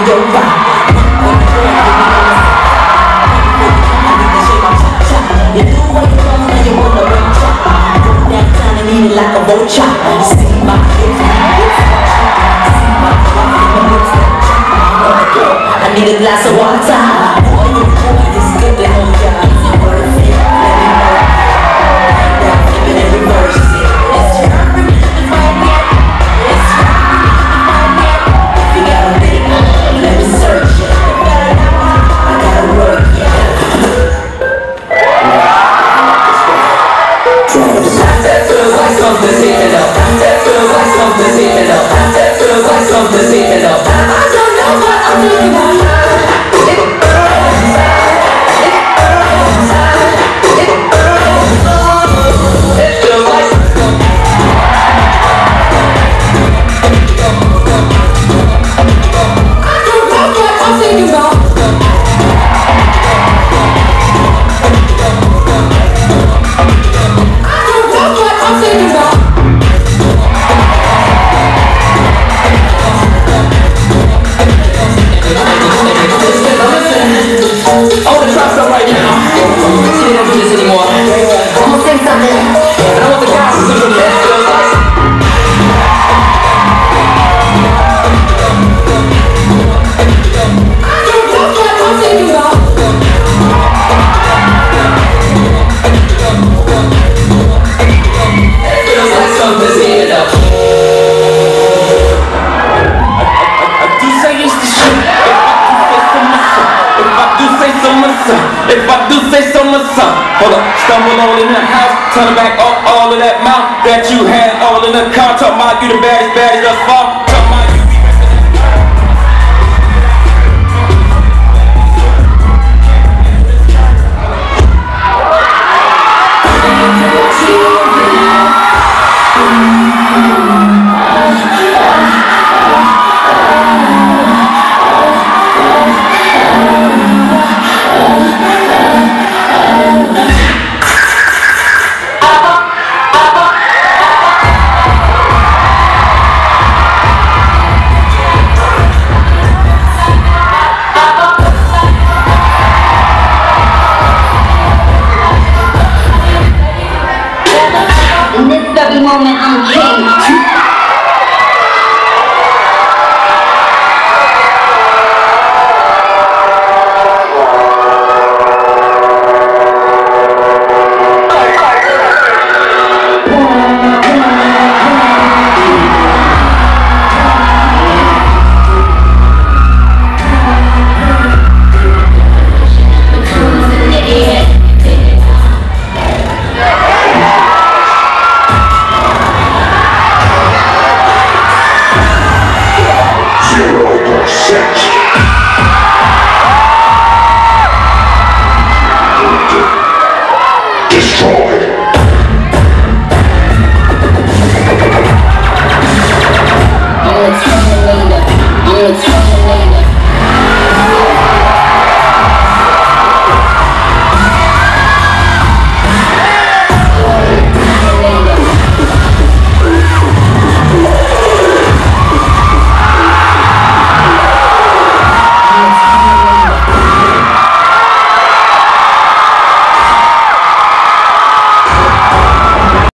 your vibe. You do what you want and you wanna run chop. That time and eat it like a vulture. See my hips, see my lips. I need a glass of water. Boy, you this good to know ya. Perfect, let me know. That flipping and reverse it. It's perfect, let me find it. It's perfect, let me find it. If you got a big one, let me search it. I gotta work it. That feels like something's heating up. That feels like something's heating up. That feels like something's heating up. I don't know what I'm thinking about. It feels like I don't know what I'm thinking about. If I do say so myself, hold up, stumble all in the house, turn back all of that mouth that you had all in the car. Talk about you the baddest thus far. Talk about you be in this very moment, I'm king.